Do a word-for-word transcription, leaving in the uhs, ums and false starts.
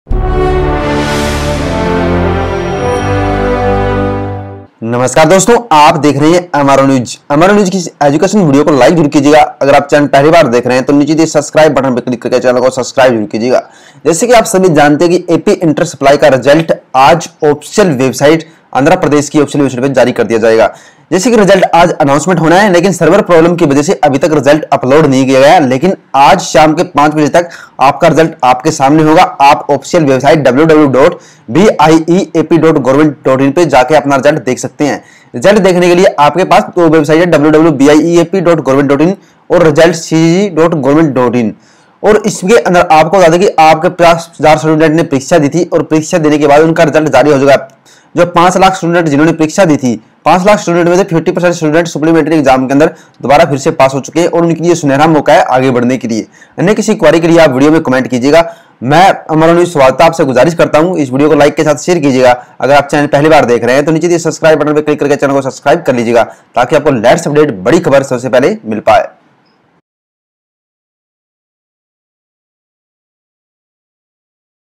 नमस्कार दोस्तों, आप देख रहे हैं अमरा न्यूज। अमरा न्यूज की एजुकेशन वीडियो को लाइक जरूर कीजिएगा। अगर आप चैनल पहली बार देख रहे हैं तो नीचे दिए सब्सक्राइब बटन पर क्लिक करके चैनल को सब्सक्राइब जरूर कीजिएगा। जैसे कि आप सभी जानते हैं कि एपी इंटर सप्लाई का रिजल्ट आज ऑफिशियल वेबसाइट आंध्र प्रदेश की ऑफिशियल वेबसाइट पर जारी कर दिया जाएगा। जैसे कि रिजल्ट आज अनाउंसमेंट होना है, लेकिन सर्वर प्रॉब्लम की वजह से अभी तक रिजल्ट अपलोड नहीं किया गया। लेकिन आज शाम के पांच बजे तक आपका रिजल्ट आपके सामने होगा। आप official website W W W dot B I E A P dot government dot in पे जाके अपना रिजल्ट देख सकते हैं। रिजल्ट देखने के लिए आपके पास दो वेबसाइट है, W W W dot B I E A P dot government dot in और result C G dot government dot in. और इसके अंदर आपको बता दें कि आपके पास हजार स्टूडेंट ने परीक्षा दी थी और परीक्षा देने के बाद उनका रिजल्ट जारी हो जाएगा। जो पांच लाख स्टूडेंट जिन्होंने परीक्षा दी थी, पांच लाख स्टूडेंट में से fifty percent student supplementary exam के अंदर दोबारा फिर से पास हो चुके हैं और उनके लिए सुनहरा मौका है आगे बढ़ने के लिए। अन्य किसी क्वेरी के लिए आप वीडियो में कमेंट कीजिएगा। मैं अमरा न्यूज स्वागत आपसे गुजारिश करता हूं, इस वीडियो को लाइक के साथ शेयर कीजिएगा। अगर आप चैनल पहली बार देख रहे हैं तो नीचे दिए सब्सक्राइब बटन पर क्लिक करके चैनल को सब्सक्राइब कर लीजिएगा ताकि आपको लेटेस्ट अपडेट, बड़ी खबर सबसे पहले मिल पाए।